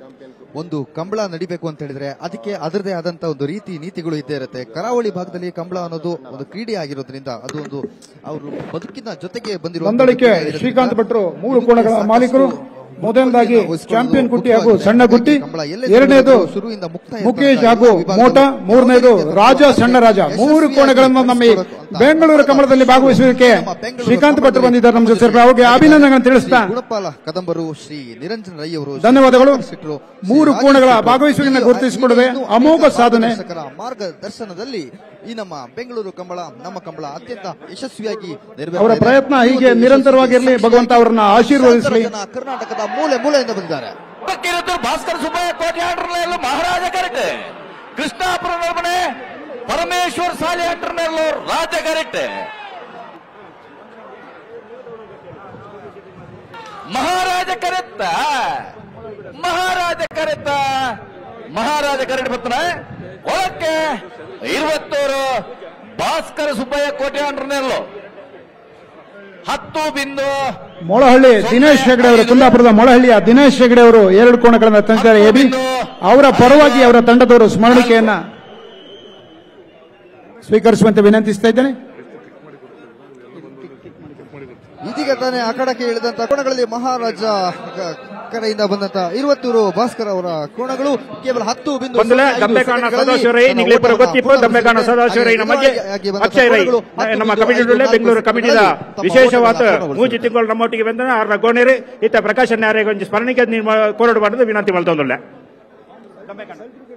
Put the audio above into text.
ಒಂದು ಕಂಬಳ ನಡಿಬೇಕು ಅಂತ ಹೇಳಿದ್ರೆ ಅದಕ್ಕೆ ಅದರದೇ ಆದಂತ ಒಂದು ರೀತಿ ನೀತಿಗಳು ಇದ್ದೇ ಇರುತ್ತೆ. ಕರಾವಳಿ ಭಾಗದಲ್ಲಿ ಕಂಬಳ ಅನ್ನೋದು ಒಂದು ಕ್ರೀಡೆ ಆಗಿರೋದ್ರಿಂದ ಅದು ಒಂದು ಅವರು ಬದುಕಿನ ಜೊತೆಗೆ ಬಂದಿರುವ ಶ್ರೀಕಾಂತ್ ಭಟ್ರು 3 ಕೋಣಗಳ ಮಾಲೀಕರು. ಮೊದಲನೇದಾಗಿ ಚಾಂಪಿಯನ್ ಗುಟ್ಟಿ ಹಾಗೂ ಸಣ್ಣ ಗುಟ್ಟಿ, ಎರಡನೇದು ಮುಖೇಶ್ ಹಾಗೂ ಮೋಟ, ಮೂರನೇದು ರಾಜ ಸಣ್ಣ ರಾಜ. 3 ಕೋಣೆಗಳನ್ನು ನಮ್ಮ ಈ ಬೆಂಗಳೂರು ಕಂಬಳದಲ್ಲಿ ಭಾಗವಹಿಸುವುದಕ್ಕೆ ಶ್ರೀಕಾಂತ್ ಭಟ್ರು ಬಂದಿದ್ದಾರೆ ನಮ್ಮ ಜೊತೆ. ಅವರಿಗೆ ಅಭಿನಂದನೆಗಳನ್ನು ತಿಳಿಸ್ತಾ ಗುಣಪಾಲ ಕದಂಬರು, ಶ್ರೀ ನಿರಂಜನ ರೈ ಅವರು ಧನ್ಯವಾದಗಳು. 3 ಕೋಣೆಗಳ ಭಾಗವಹಿಸುವಿಕೆಯನ್ನು ಗುರುತಿಸಿಕೊಡದೆ ಅಮೋಘ ಸಾಧನೆ ಮಾರ್ಗದರ್ಶನದಲ್ಲಿ ಈ ನಮ್ಮ ಬೆಂಗಳೂರು ಕಂಬಳ, ನಮ್ಮ ಕಂಬಳ ಅತ್ಯಂತ ಯಶಸ್ವಿಯಾಗಿ ಅವರ ಪ್ರಯತ್ನ ಹೀಗೆ ನಿರಂತರವಾಗಿರಲಿ, ಭಗವಂತ ಅವರನ್ನ ಆಶೀರ್ವದಿಸಲಿ. ಕರ್ನಾಟಕದ ಮೂಲೆ ಮೂಲೆಯಿಂದ ಬಂದಿದ್ದಾರೆ. ಭಾಸ್ಕರ್ ಸುಬ್ಬಯ್ಯ ಕೋಟ್ಯಾಡ್ರನೆಲ್ಲೂ ಮಹಾರಾಜ ಕರೆಕ್ಟ್, ಕೃಷ್ಣಾಪುರ ನರ್ಮನೆ ಪರಮೇಶ್ವರ್ ಸಾಲಿ ಅಂಟರ್ನೆಲ್ಲೂ ರಾಜ ಕರೆಕ್ಟ್, ಮಹಾರಾಜ ಕರೆತ್ತ ಮಹಾರಾಜ ಕರೆಕ್ಟ್ ಬರ್ತಾನೆ ಒಳಕ್ಕೆ 20 ಭಾಸ್ಕರ ಸುಬ್ಬಯ್ಯ ಕೋಟ್ಯಾಡ್ರನೆಲ್ಲೂ 10 ಬಿಂದು ಮೊಳಹಳ್ಳಿ ದಿನೇಶ್ ಹೆಗಡೆ ಅವರು, ಕುಂದಾಪುರದ ಮೊಳಹಳ್ಳಿಯ ದಿನೇಶ್ ಹೆಗಡೆ ಅವರು 2 ಕೋಣಗಳನ್ನು ತಂದಿದ್ದಾರೆ. ಎಬಿ ಅವರ ಪರವಾಗಿ ಅವರ ತಂಡದವರು ಸ್ಮರಣಿಕೆಯನ್ನ ಸ್ವೀಕರಿಸುವಂತೆ ವಿನಂತಿಸ್ತಾ ಇದ್ದೇನೆ. ಇದೀಗ ತಾನೇ ಅಖಾಡಕ್ಕೆ ಇಳಿದಂತ ಕೋಣಗಳಲ್ಲಿ ಮಹಾರಾಜ ಕರೆಯಿಂದ ಬಂದಂತ 20 ಭಾಸ್ಕರ್ ಅವರ ಕೋಣಗಳು ಕೇವಲ 10 ಬಿಂದು ದಮ್ಮೆಕಾಣ ಸದಾಶಿವರೈ ನಿಗ್ಲೇಪುರ ಗೊತ್ತಿಪ್ಪು ದಮ್ಮೆಕಾಣ ಸದಾಶಿವರೈ ನಮಗೆ ಅಕ್ಷಯ್ ರೈ ನಮ್ಮ ಕಮಿಟಿ ಬೆಂಗಳೂರು ಕಮಿಟಿದ ವಿಶೇಷವಾದ 3 ತಿಂಗಳು ನಮ್ಮೊಟ್ಟಿಗೆ ಬಂದ ಅವರ ಗೋಣೇರಿ ಇತ್ತ ಪ್ರಕಾಶ್ ನ್ಯಾಯ ಸ್ಮರಣಿಕೆ ಕೋರಡು ಮಾಡಿದ ವಿನಂತಿ ಮಲ್ತೊಂದುಳ್ಳೆ.